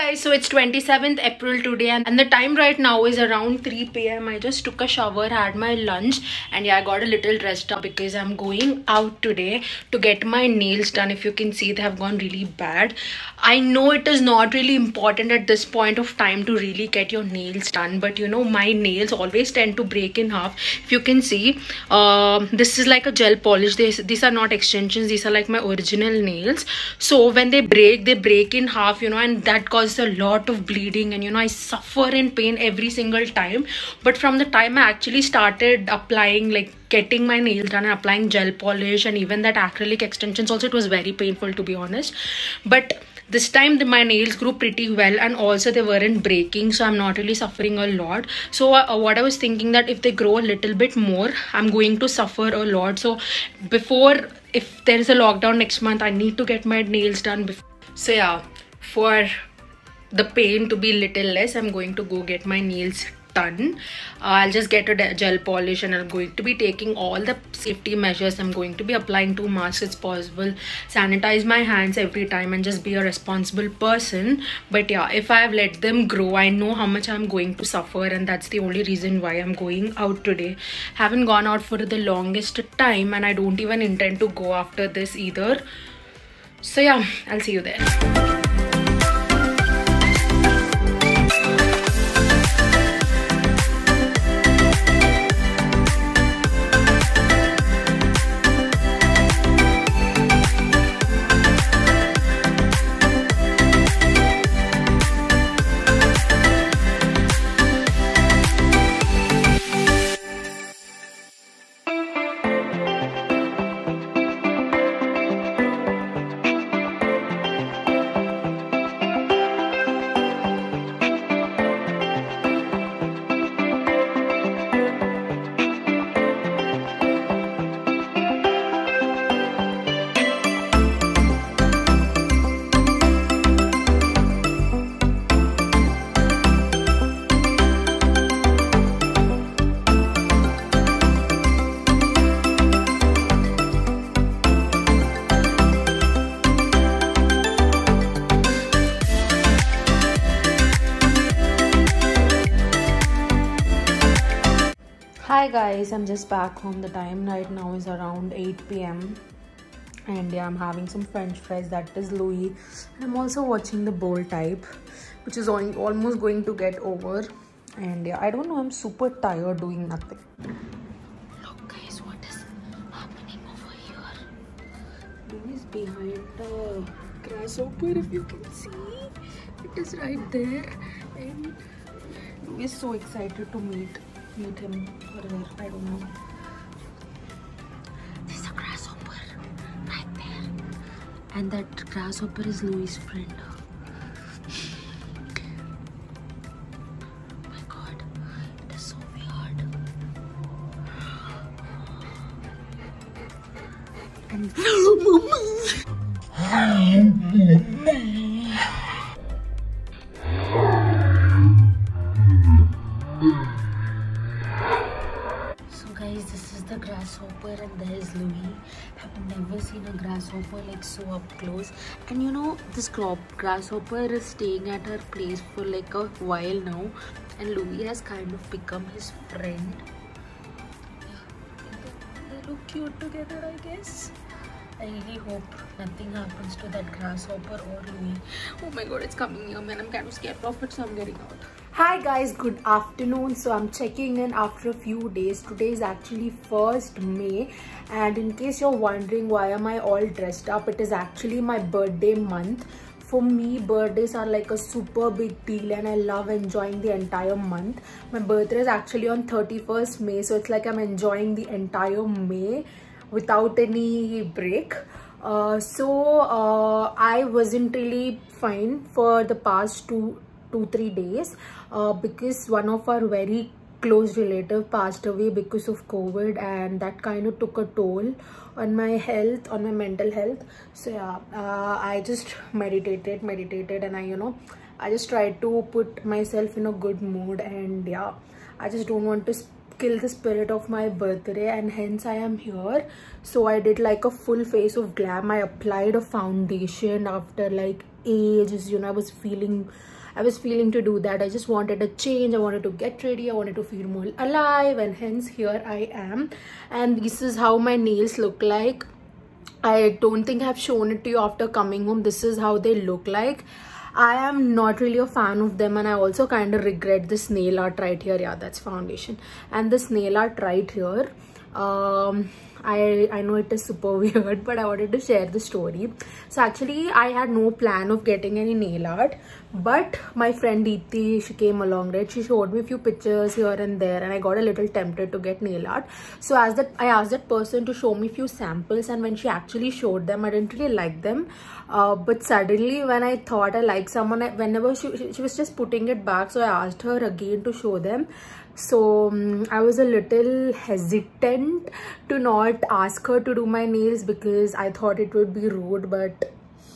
guys, so it's 27th April today and the time right now is around 3 p.m. I just took a shower, had my lunch, and yeah, I got a little dressed up because I'm going out today to get my nails done. If you can see, they have gone really bad. I know it is not really important at this point of time to really get your nails done, but you know, my nails always tend to break in half. If you can see, this is like a gel polish. These are not extensions, these are like my original nails. So when they break in half, you know, and that causes a lot of bleeding, and you know, I suffer in pain every single time. But from the time I actually started applying, like getting my nails done and applying gel polish and even that acrylic extensions also, it was very painful, to be honest. But this time my nails grew pretty well, and also they weren't breaking, so I'm not really suffering a lot. So what I was thinking, that if they grow a little bit more, I'm going to suffer a lot. So before, if there is a lockdown next month, I need to get my nails done before. So yeah, for the pain to be little less, I'm going to go get my nails done. I'll just get a gel polish, and I'm going to be taking all the safety measures. I'm going to be applying 2 masks as possible, sanitize my hands every time, and just be a responsible person. But yeah, if I've let them grow, I know how much I'm going to suffer, and that's the only reason why I'm going out today. Haven't gone out for the longest time, and I don't even intend to go after this either. So yeah, I'll see you there. Hi guys, I'm just back home. The time right now is around 8 p.m. and yeah, I'm having some french fries. That is Louis. And I'm also watching the Bold Type, which is almost going to get over. And yeah, I don't know, I'm super tired doing nothing. Look guys, what is happening over here? Louis is behind the grasshopper, if you can see. It is right there, and Louis is so excited to meet him or her, I don't know. There's a grasshopper right there, and that grasshopper is Louis' friend. Oh my god, it is so weird. This is the grasshopper, and there is Louis. I've never seen a grasshopper like so up close. And you know, this grasshopper is staying at her place for like a while now, and Louis has kind of become his friend. They look cute together, I guess. I really hope nothing happens to that grasshopper or Louis. Oh my god, it's coming near me, and I'm kind of scared of it, so I'm getting out. Hi guys, good afternoon. So I'm checking in after a few days. Today is actually 1st May, and in case you're wondering why am I all dressed up, it is actually my birthday month. For me, birthdays are like a super big deal, and I love enjoying the entire month. My birthday is actually on 31st May, so it's like I'm enjoying the entire May without any break. I wasn't really fine for the past 2-3 days because one of our very close relative passed away because of COVID, and that kind of took a toll on my health, on my mental health. So yeah, I just meditated, and I just tried to put myself in a good mood, and yeah, I just don't want to kill the spirit of my birthday, and hence I am here. So I did like a full face of glam. I applied a foundation after like ages. You know, I was feeling to do that. I just wanted a change. I wanted to get ready. I wanted to feel more alive, and hence here I am. And this is how my nails look like. I don't think I've shown it to you after coming home. This is how they look like. I am not really a fan of them, and I also kind of regret this nail art right here. Yeah, that's foundation. And this nail art right here. I know it is super weird, but I wanted to share the story. So actually, I had no plan of getting any nail art, but my friend Deepthi, she came along, right? She showed me a few pictures here and there, and I got a little tempted to get nail art. So I asked that person to show me a few samples, and when she actually showed them, I didn't really like them. But suddenly, when I thought I liked someone, whenever she was just putting it back, so I asked her again to show them. So I was a little hesitant to not ask her to do my nails because I thought it would be rude, but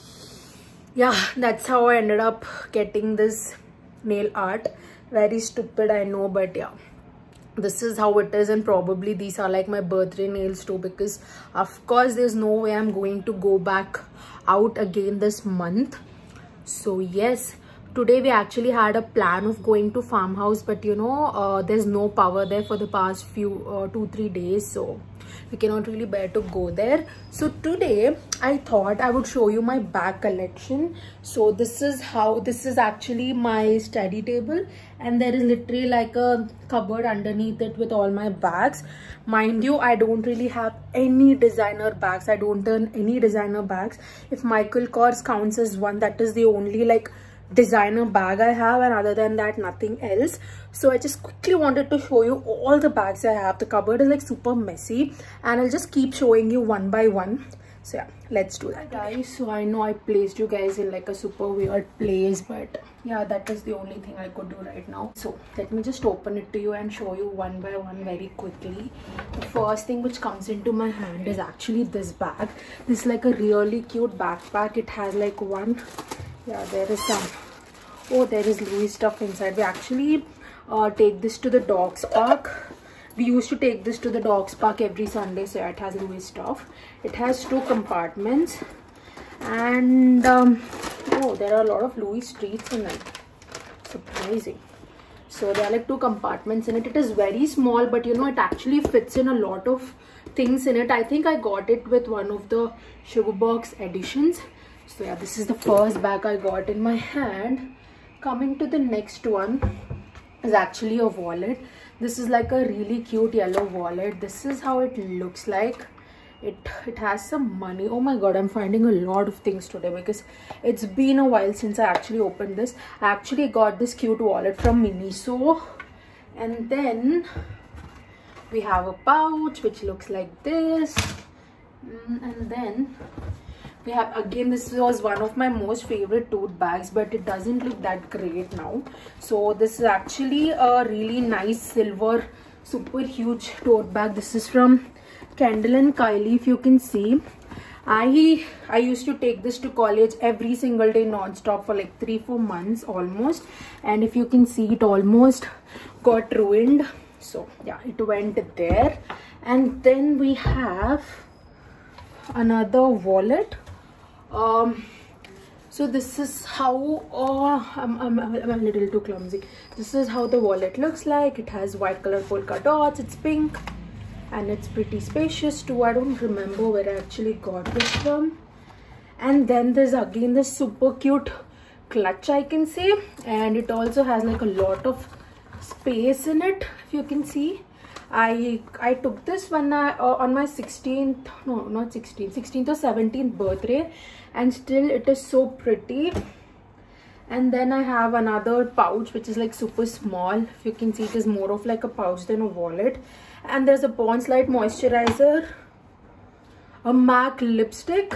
yeah, that's how I ended up getting this nail art. Very stupid, I know, but yeah, this is how it is. And probably these are like my birthday nails too, because of course there's no way I'm going to go back out again this month. So yes, today we actually had a plan of going to farmhouse, but you know, there's no power there for the past few 2-3 days, so we cannot really bear to go there. So today I thought I would show you my bag collection. So this is actually my study table, and there is literally like a cupboard underneath it with all my bags. Mind you, I don't really have any designer bags. I don't own any designer bags. If Michael Kors counts as one, that is the only like designer bag I have, and other than that nothing else. So I just quickly wanted to show you all the bags I have. The cupboard is like super messy, and I'll just keep showing you one by one. So yeah, let's do that, guys. So I know I placed you guys in like a super weird place, but yeah, that is the only thing I could do right now. So let me just open it to you and show you one by one very quickly. The first thing which comes into my hand is actually this bag. This is like a really cute backpack. It has like one, yeah, there is some, oh, there is Louis stuff inside. We actually take this to the dogs park. We used to take this to the dogs park every Sunday. So yeah, it has Louis stuff. It has 2 compartments, and oh, there are a lot of Louis streets in it. Surprising. So there are like 2 compartments in it. It is very small, but you know, it actually fits in a lot of things in it. I think I got it with one of the Sugar Box editions. So yeah, this is the first bag I got in my hand. Coming to the next one is actually a wallet. This is like a really cute yellow wallet. This is how it looks like. It has some money. Oh my god, I'm finding a lot of things today because it's been a while since I actually opened this. I actually got this cute wallet from Miniso. And then we have a pouch which looks like this. And then we have, again, this was one of my most favorite tote bags, but it doesn't look that great now. So this is actually a really nice silver super huge tote bag. This is from Kendall and Kylie. If you can see, I used to take this to college every single day non-stop for like 3-4 months almost, and if you can see, it almost got ruined. So yeah, it went there. And then we have another wallet. So this is how, I'm a little too clumsy. This is how the wallet looks like. It has white color polka dots. It's pink, and it's pretty spacious too. I don't remember where I actually got this from. And then there's again this super cute clutch, I can say, and it also has like a lot of space in it. If you can see, I took this one on my 16th, no, not 16th, 16th or 17th birthday, and still it is so pretty. And then I have another pouch which is like super small. If you can see, it is more of like a pouch than a wallet. And there's a Pond's Light moisturizer, a MAC lipstick,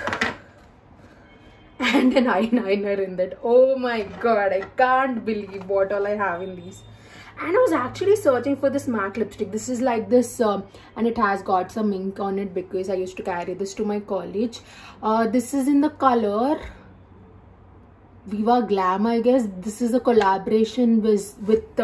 and an eyeliner in that. Oh my god, I can't believe what all I have in these. And I was actually searching for this MAC lipstick. This is like this, and it has got some ink on it because I used to carry this to my college. This is in the color Viva Glam, I guess. This is a collaboration with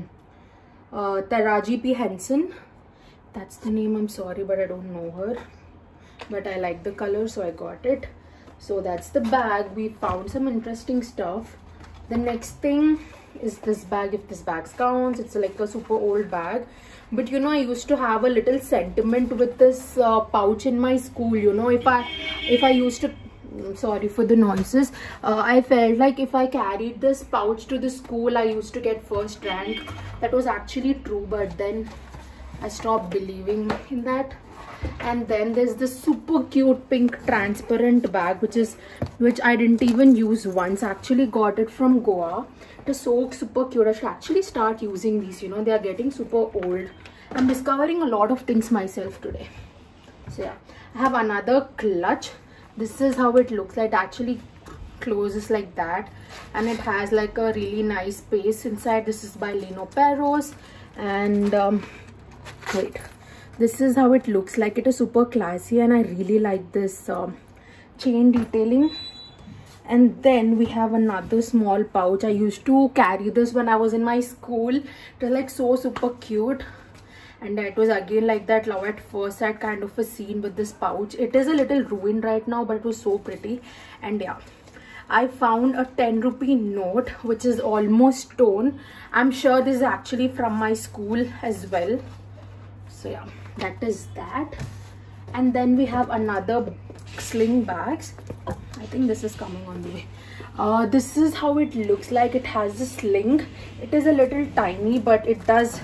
Taraji P. Henson. That's the name. I'm sorry, but I don't know her. But I like the color, so I got it. So that's the bag. We found some interesting stuff. The next thing is this bag. If this bag counts, it's like a super old bag, but you know, I used to have a little sentiment with this pouch in my school. You know, if I used to, sorry for the noises, I felt like if I carried this pouch to the school, I used to get first rank. That was actually true, but then I stopped believing in that. And then there's this super cute pink transparent bag, which I didn't even use once. I actually got it from Goa. It is so super cute. I should actually start using these. You know, they are getting super old. I'm discovering a lot of things myself today. So yeah, I have another clutch. This is how it looks like. It actually closes like that, and it has like a really nice space inside. This is by Lino Perros, and wait, this is how it looks like. It is super classy, and I really like this chain detailing. And then we have another small pouch. I used to carry this when I was in my school. It was like so super cute, and it was again like that love at first sight kind of a scene with this pouch. It is a little ruined right now, but it was so pretty. And yeah, I found a 10 rupee note which is almost torn. I'm sure this is actually from my school as well. So yeah, that is that. And then we have another sling bags. I think this is coming on the way. This is how it looks like. It has a sling. It is a little tiny, but it does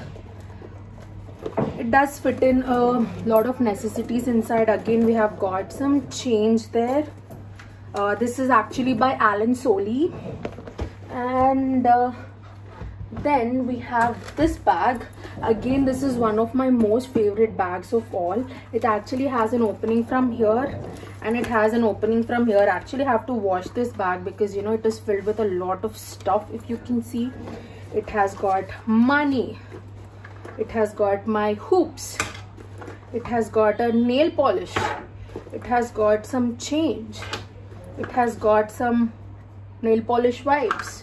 fit in a lot of necessities inside. Again, we have got some change there. This is actually by Alan Solly. And then we have this bag. Again, this is one of my most favorite bags of all. It actually has an opening from here, and it has an opening from here. I actually have to wash this bag because, you know, it is filled with a lot of stuff. If you can see, it has got money. It has got my hoops. It has got a nail polish. It has got some change. It has got some nail polish wipes.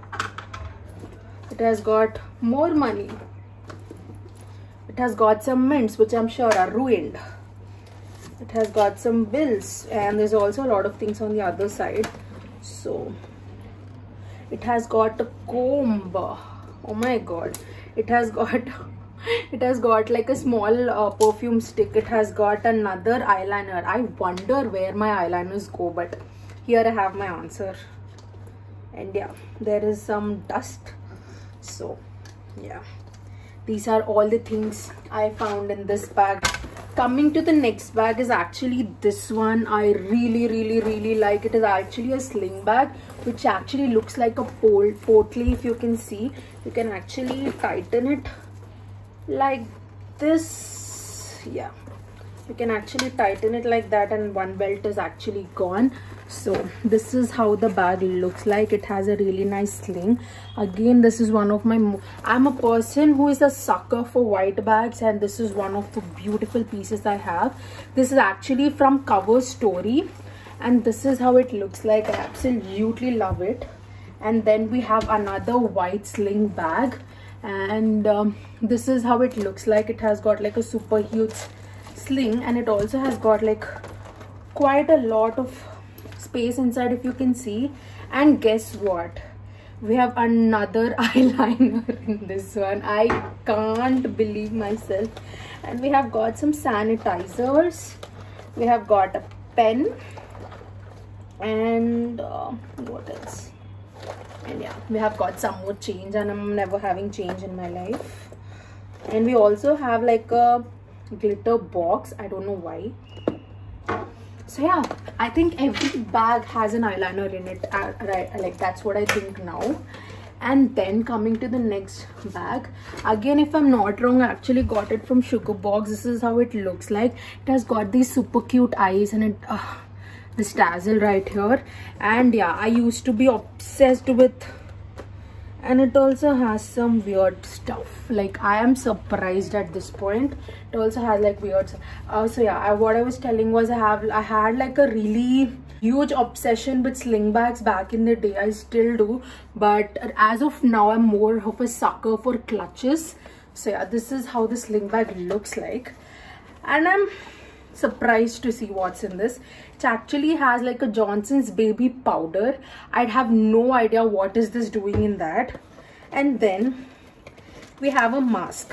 It has got more money. It has got some mints, which I'm sure are ruined. It has got some bills, and there's also a lot of things on the other side. So it has got a comb. Oh my god. It has got like a small perfume stick. It has got another eyeliner. I wonder where my eyeliners go, but here I have my answer. And yeah, there is some dust. So yeah, these are all the things I found in this bag. Coming to the next bag is actually this one. I really like it. Is actually a sling bag, which actually looks like a portly. If you can see, you can actually tighten it like this. Yeah, you can actually tighten it like that, and one belt is actually gone. So this is how the bag looks like. It has a really nice sling. Again, this is one of my I'm a person who is a sucker for white bags, and this is one of the beautiful pieces I have. This is actually from Cover Story, and this is how it looks like. I absolutely love it. And then we have another white sling bag, and this is how it looks like. It has got like a super huge sling, and it also has got like quite a lot of space inside, if you can see. And guess what, we have another eyeliner in this one. I can't believe myself. And we have got some sanitizers. We have got a pen, and what else? And yeah, we have got some more change, and I'm never having change in my life. And we also have like a glitter box. I don't know why. So yeah, I think every bag has an eyeliner in it, right? Like that's what I think now. And then coming to the next bag, again, if I'm not wrong, I actually got it from Sugar Box. This is how it looks like. It has got these super cute eyes, and it this tassel right here. And yeah, I used to be obsessed with, and it also has some weird stuff. Like, I am surprised at this point. It also has like weird so yeah, what I was telling was I had like a really huge obsession with sling bags back in the day. I still do, but as of now I'm more of a sucker for clutches. So yeah, this is how the sling bag looks like, and I'm surprised to see what's in this. It actually has like a Johnson's baby powder. I'd have no idea what is this doing in that. And then we have a mask.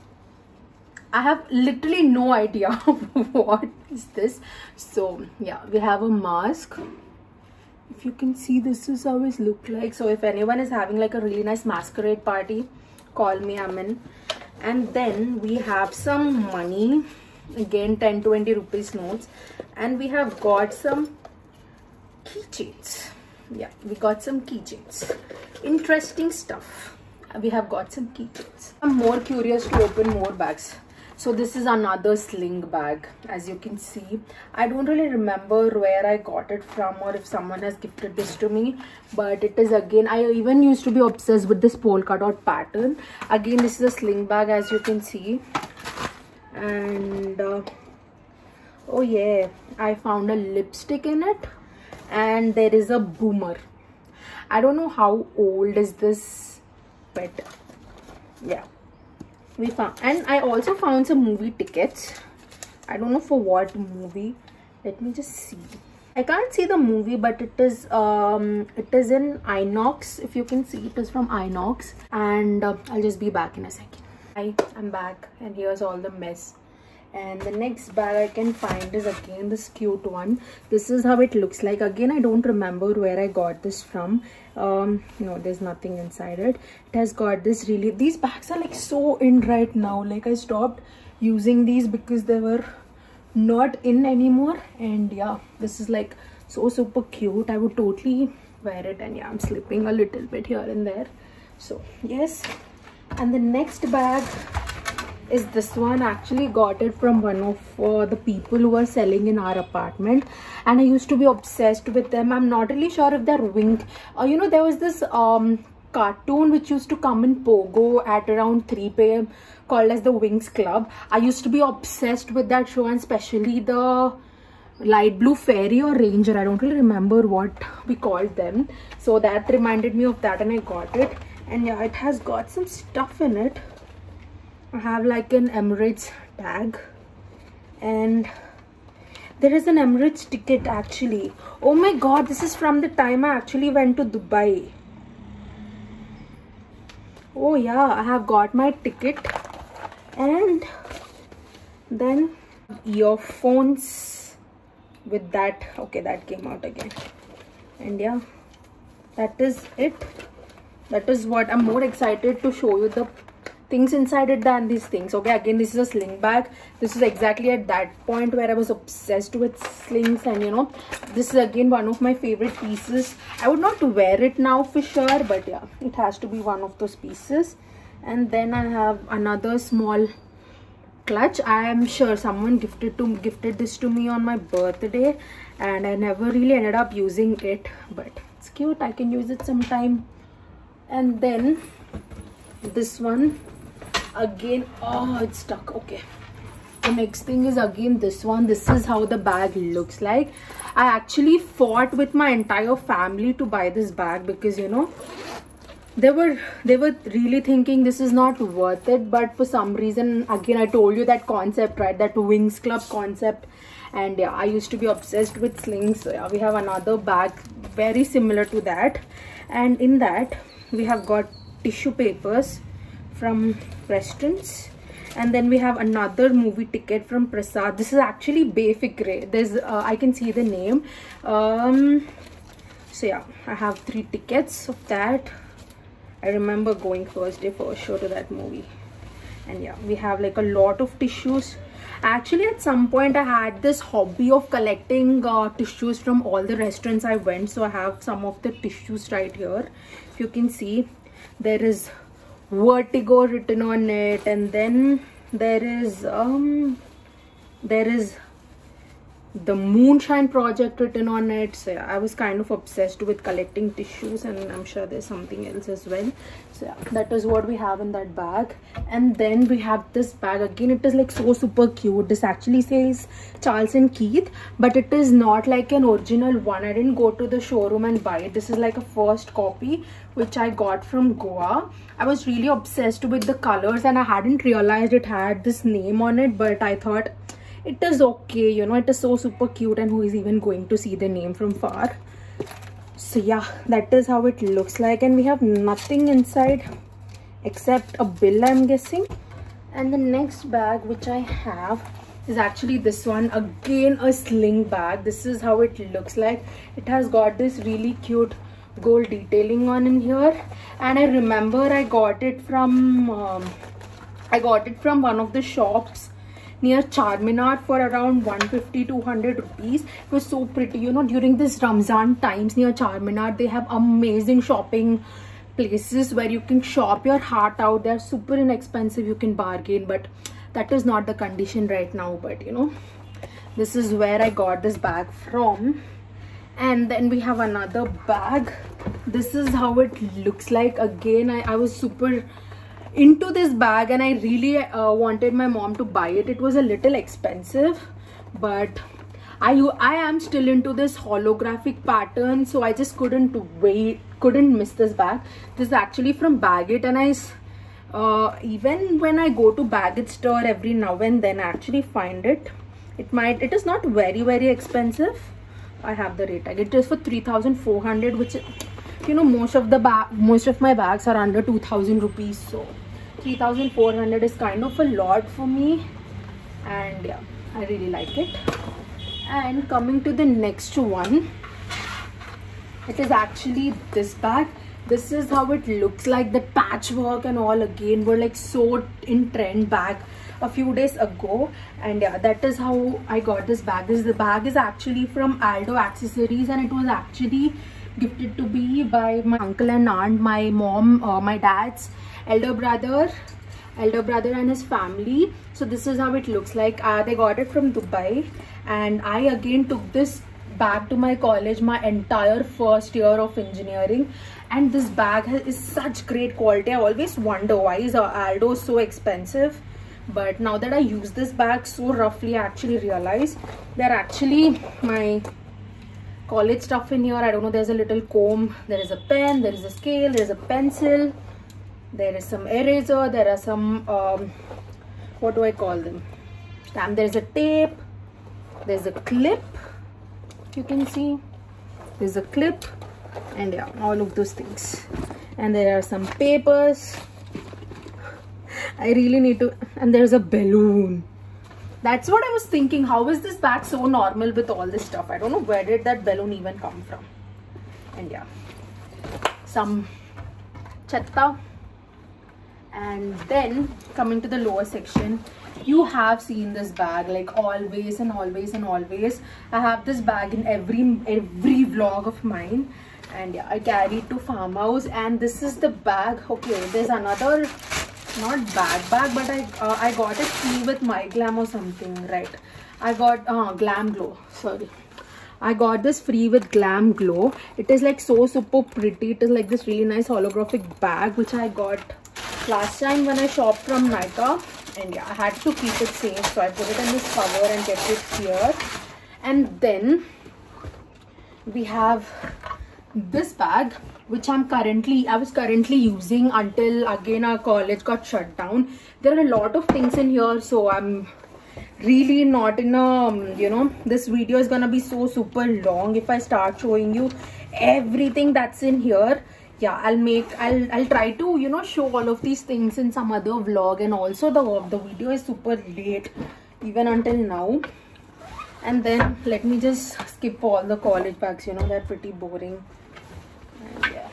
I have literally no idea what is this. So yeah, we have a mask. If you can see, this is how it looks like. So if anyone is having like a really nice masquerade party, call me, I'm in. And then we have some money, again 10-20 rupees notes, and we have got some keychains. Yeah, we got some keychains. Interesting stuff. We have got some keychains. I'm more curious to open more bags. So this is another sling bag, as you can see. I don't really remember where I got it from or if someone has gifted this to me, but it is, again, I even used to be obsessed with this polka dot pattern. Again, this is a sling bag, as you can see. And oh yeah, I found a lipstick in it, and there is a boomer. I don't know how old is this, but yeah, we found. And I also found some movie tickets. I don't know for what movie. Let me just see. I can't see the movie, but it is in Inox. If you can see, it is from Inox. And I'll just be back in a second. Hi, I'm back, and here's all the mess. And the next bag I can find is again this cute one. This is how it looks like. Again, I don't remember where I got this from. No, there's nothing inside it. It has got this really, these bags are like so in right now. Like I stopped using these because they were not in anymore. And yeah, this is like so super cute. I would totally wear it. And yeah, I'm slipping a little bit here and there. So yes. And the next bag is this one. I actually got it from one of the people who were selling in our apartment, and I used to be obsessed with them. I'm not really sure if they're Wink. You know, there was this cartoon which used to come in Pogo at around 3 p.m. called as the Winx Club. I used to be obsessed with that show, and especially the light blue fairy or ranger. I don't really remember what we called them. So that reminded me of that, and I got it. And yeah, it has got some stuff in it. I have like an Emirates tag, and there is an Emirates ticket actually. Oh my god, this is from the time I actually went to Dubai. Oh yeah, I have got my ticket. And then earphones with that. Okay, that came out again. And yeah, that is it. That is what I'm more excited to show you the things inside it than these things. Okay, again, this is a sling bag. This is exactly at that point where I was obsessed with slings, and you know, this is again one of my favorite pieces. I would not wear it now for sure, but yeah, it has to be one of those pieces. And then I have another small clutch. I am sure someone gifted this to me on my birthday, and I never really ended up using it, but it's cute. I can use it sometime. And then this one again, oh, it's stuck. Okay, the next thing is again this one. This is how the bag looks like. I actually fought with my entire family to buy this bag because, you know, they were really thinking this is not worth it, but for some reason, again, I told you that concept, right, that Winx Club concept. And yeah, I used to be obsessed with slings. So yeah, we have another bag very similar to that, and in that we have got tissue papers from restaurants. And then we have another movie ticket from Prasad. This is actually Bay Fikre. There's I can see the name. So yeah, I have 3 tickets of that. I remember going first day first show to that movie. And yeah, we have like a lot of tissues. Actually, at some point I had this hobby of collecting tissues from all the restaurants I went. So I have some of the tissues right here. If you can see, there is Vertigo written on it, and then there is the Moonshine Project written on it. So yeah, I was kind of obsessed with collecting tissues, and I'm sure there's something else as well. So yeah, that is what we have in that bag. And then we have this bag again. It is like so super cute. This actually says Charles and Keith, but it is not like an original one. I didn't go to the showroom and buy it. This is like a first copy which I got from Goa. I was really obsessed with the colors, and I hadn't realized it had this name on it, but I thought it is okay, you know, it is so super cute, and who is even going to see the name from far? So yeah, that is how it looks like, and we have nothing inside except a bill, I'm guessing. And the next bag which I have is actually this one, again a sling bag. This is how it looks like. It has got this really cute gold detailing on in here, and I remember I got it from one of the shops near Charminar for around 150-200 rupees. It was so pretty, you know. During this Ramzan times near Charminar, they have amazing shopping places where you can shop your heart out. They're super inexpensive, you can bargain, but that is not the condition right now. But you know, this is where I got this bag from. And then we have another bag. This is how it looks like. Again, I was super into this bag, and I really wanted my mom to buy it. It was a little expensive, but I am still into this holographic pattern, so I just couldn't miss this bag. This is actually from Baggett, and even when I go to Baggett store every now and then, I actually find it. It is not very expensive. I have the rate tag. It is for 3,400, which, you know, most of my bags are under 2,000 rupees, so 3,400 is kind of a lot for me, and yeah, I really like it. And coming to the next one, it is actually this bag. This is how it looks like. The patchwork and all again were like so in trend back a few days ago, and yeah, that is how I got this bag. The bag is actually from Aldo Accessories, and it was actually gifted to me by my uncle and aunt, my mom, my dad's elder brother and his family. So this is how it looks like. They got it from Dubai, and I again took this bag to my college, my entire first year of engineering, and this bag is such great quality. I always wonder why is Aldo so expensive, but now that I use this bag so roughly, I actually realize they're actually my college stuff in here. I don't know, there's a little comb, there is a pen, there is a scale, there is a pencil, there is some eraser, there are some what do I call them, stamp, there's a tape, there's a clip, you can see there's a clip, and yeah, all of those things. And there are some papers. I really need to, and there's a balloon. That's what I was thinking. How is this bag so normal with all this stuff? I don't know, where did that balloon even come from? And yeah, some chatta. And then coming to the lower section, you have seen this bag like always and always and always. I have this bag in every vlog of mine, and yeah, I carry it to farmhouse. And this is the bag. Okay, there's another, not bag, but I got it free with My Glam or something, right? I got Glam Glow, sorry. I got this free with Glam Glow. It is like so super pretty. It is like this really nice holographic bag which I got last time when I shopped from Nykaa, and yeah, I had to keep it safe, so I put it in this cover and kept it here. And then we have this bag which I was currently using until again our college got shut down. There are a lot of things in here, so I'm really not in a, you know, this video is gonna be so super long if I start showing you everything that's in here. Yeah, I'll try to, you know, show all of these things in some other vlog, and also the video is super late even until now. And then let me just skip all the college bags, you know, they're pretty boring. And yeah,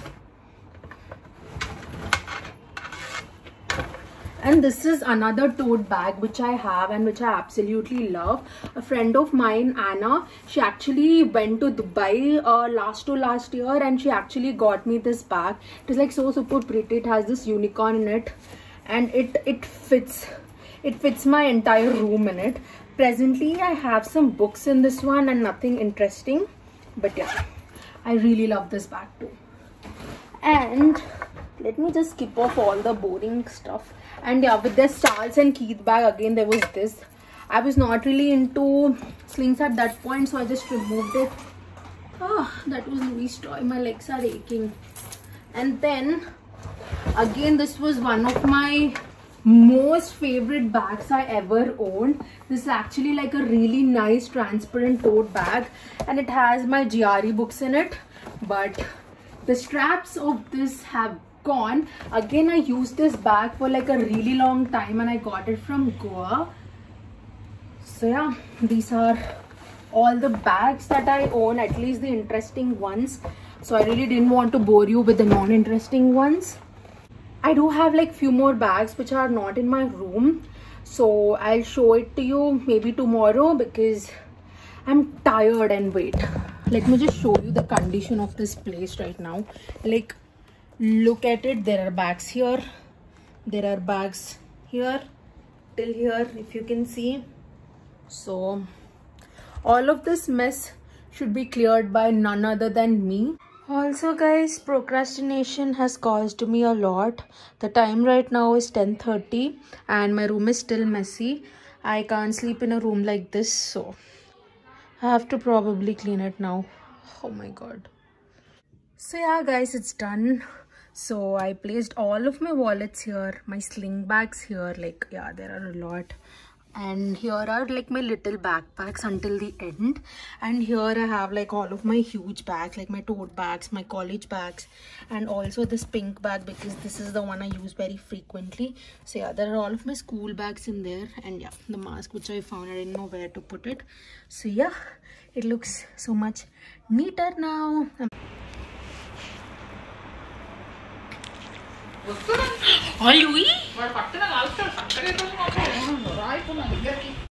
and this is another tote bag which I have and which I absolutely love. A friend of mine, Anna, she actually went to Dubai last year, and she actually got me this bag. It is like so super pretty. It has this unicorn in it, and it fits my entire room in it. Presently I have some books in this one and nothing interesting, but yeah, I really love this bag too. And let me just skip off all the boring stuff. And yeah, with the Charles and Keith bag, again there was this. I was not really into slings at that point, so I just removed it. That was really straw. My legs are aching. And then again, this was one of my most favorite bags I ever owned. This is actually like a really nice transparent tote bag, and it has my GRE books in it, but the straps of this have gone. Again, I used this bag for like a really long time and I got it from Goa. So yeah, these are all the bags that I own, at least the interesting ones. So I really didn't want to bore you with the non-interesting ones. I do have like few more bags which are not in my room, so I'll show it to you maybe tomorrow because I'm tired. And wait, let me just show you the condition of this place right now. Like, look at it. There are bags here, there are bags here till here, if you can see. So all of this mess should be cleared by none other than me. Also guys, procrastination has caused me a lot. The time right now is 10:30 and my room is still messy. I can't sleep in a room like this, so I have to probably clean it now. Oh my god. So yeah guys, it's done. So I placed all of my wallets here, my sling bags here, like yeah, there are a lot. And here are like my little backpacks until the end, and here I have like all of my huge bags, like my tote bags, my college bags, and also this pink bag because this is the one I use very frequently. So yeah, there are all of my school bags in there, and yeah, the mask which I found, I didn't know where to put it. So yeah, it looks so much neater now. Are you?